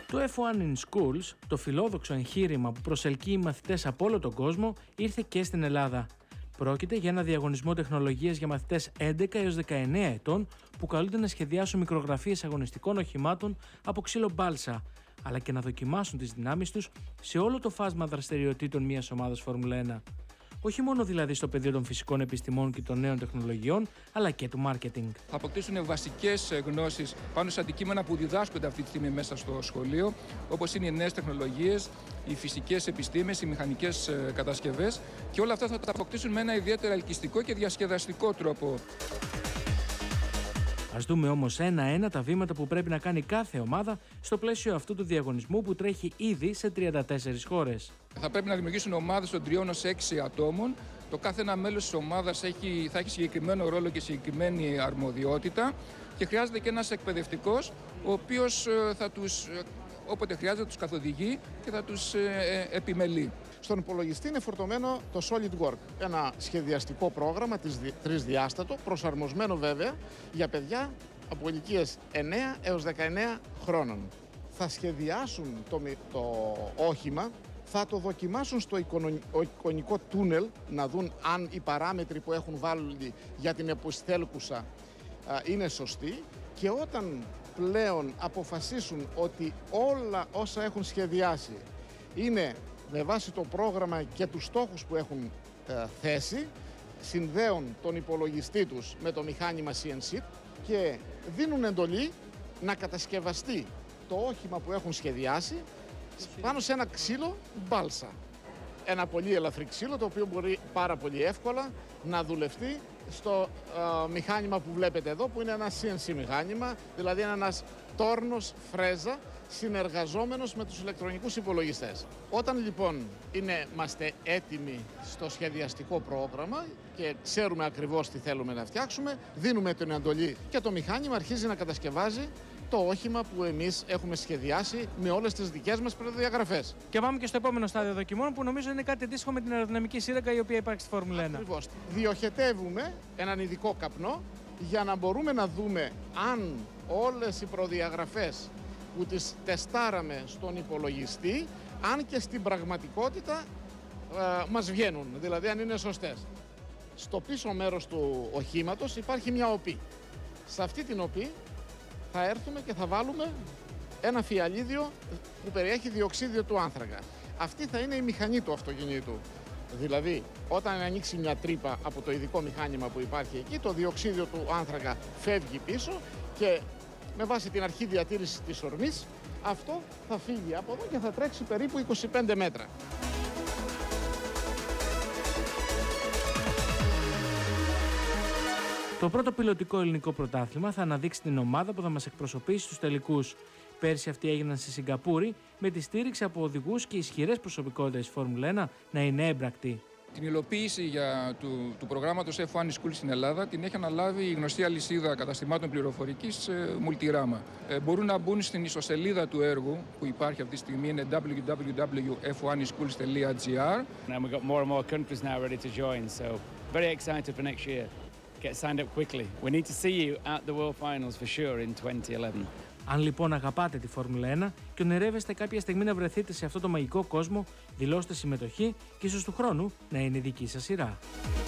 Το F1 in Schools, το φιλόδοξο εγχείρημα που προσελκύει μαθητές από όλο τον κόσμο, ήρθε και στην Ελλάδα. Πρόκειται για ένα διαγωνισμό τεχνολογίας για μαθητές 11 έως 19 ετών που καλούνται να σχεδιάσουν μικρογραφίες αγωνιστικών οχημάτων από ξύλο μπάλσα, αλλά και να δοκιμάσουν τις δυνάμεις τους σε όλο το φάσμα δραστηριοτήτων μιας ομάδας Φόρμουλα 1. Όχι μόνο δηλαδή στο πεδίο των φυσικών επιστημών και των νέων τεχνολογιών, αλλά και του μάρκετινγκ. Θα αποκτήσουν βασικές γνώσεις πάνω σε αντικείμενα που διδάσκονται αυτή τη στιγμή μέσα στο σχολείο, όπως είναι οι νέες τεχνολογίες, οι φυσικές επιστήμες, οι μηχανικές κατασκευές, και όλα αυτά θα τα αποκτήσουν με ένα ιδιαίτερα ελκυστικό και διασκεδαστικό τρόπο. Ας δούμε όμως ένα-ένα τα βήματα που πρέπει να κάνει κάθε ομάδα στο πλαίσιο αυτού του διαγωνισμού που τρέχει ήδη σε 34 χώρες. Θα πρέπει να δημιουργήσουν ομάδες των 3 έως 6 ατόμων. Το κάθε ένα μέλος της ομάδας θα έχει συγκεκριμένο ρόλο και συγκεκριμένη αρμοδιότητα και χρειάζεται και ένας εκπαιδευτικός, ο οποίος όποτε χρειάζεται τους καθοδηγεί και θα τους επιμελεί. Στον υπολογιστή είναι φορτωμένο το SolidWorks, ένα σχεδιαστικό πρόγραμμα τρισδιάστατο, προσαρμοσμένο βέβαια για παιδιά από ηλικίες 9 έως 19 χρόνων. Θα σχεδιάσουν το όχημα, θα το δοκιμάσουν στο εικονικό τούνελ, να δουν αν οι παράμετροι που έχουν βάλει για την επισθέλκουσα είναι σωστοί, και όταν πλέον αποφασίσουν ότι όλα όσα έχουν σχεδιάσει είναι με βάση το πρόγραμμα και τους στόχους που έχουν θέσει, συνδέουν τον υπολογιστή τους με το μηχάνημα CNC και δίνουν εντολή να κατασκευαστεί το όχημα που έχουν σχεδιάσει πάνω σε ένα ξύλο μπάλσα. Ένα πολύ ελαφρύ ξύλο, το οποίο μπορεί πάρα πολύ εύκολα να δουλευτεί στο μηχάνημα που βλέπετε εδώ, που είναι ένα CNC μηχάνημα, δηλαδή ένας τόρνος φρέζα συνεργαζόμενος με τους ηλεκτρονικούς υπολογιστές. Όταν λοιπόν είμαστε έτοιμοι στο σχεδιαστικό πρόγραμμα και ξέρουμε ακριβώς τι θέλουμε να φτιάξουμε, δίνουμε την εντολή και το μηχάνημα αρχίζει να κατασκευάζει το όχημα που εμείς έχουμε σχεδιάσει με όλες τις δικές μας προδιαγραφές. Και πάμε και στο επόμενο στάδιο δοκιμών, που νομίζω είναι κάτι αντίστοιχο με την αεροδυναμική σύραγγα η οποία υπάρχει στη Φόρμουλα 1. Ακριβώς. Διοχετεύουμε έναν ειδικό καπνό για να μπορούμε να δούμε αν όλες οι προδιαγραφές που τις τεστάραμε στον υπολογιστή, αν και στην πραγματικότητα μας βγαίνουν, δηλαδή αν είναι σωστές. Στο πίσω μέρος του οχήματος υπάρχει μια οπή. Σε αυτή την οπή θα έρθουμε και θα βάλουμε ένα φιαλίδιο που περιέχει διοξείδιο του άνθρακα. Αυτή θα είναι η μηχανή του αυτοκινήτου. Δηλαδή, όταν ανοίξει μια τρύπα από το ειδικό μηχάνημα που υπάρχει εκεί, το διοξείδιο του άνθρακα φεύγει πίσω και με βάση την αρχή διατήρησης της ορμής, αυτό θα φύγει από εδώ και θα τρέξει περίπου 25 μέτρα. Το πρώτο πιλωτικό ελληνικό πρωτάθλημα θα αναδείξει την ομάδα που θα μας εκπροσωπήσει στους τελικούς. Πέρσι αυτοί έγιναν στη Σιγκαπούρη με τη στήριξη από οδηγούς και ισχυρές προσωπικότητες Φόρμουλα 1 να είναι έμπρακτοι. Την υλοποίηση του προγράμματος F1 School στην Ελλάδα την έχει αναλάβει η γνωστή αλυσίδα καταστημάτων πληροφορικής Multirama. Μπορούν να μπουν στην ιστοσελίδα του έργου που υπάρχει αυτή τη στιγμή, είναι www.f1schools.gr. We've got more and more countries now ready to join, so very excited for next year. Get signed up quickly. We need to see you at the World Finals for sure in 2011. Αν λοιπόν αγαπάτε τη Φόρμουλα 1 και ονειρεύεστε κάποια στιγμή να βρεθείτε σε αυτό το μαγικό κόσμο, δηλώστε συμμετοχή και ίσως του χρόνου να είναι η δική σας σειρά.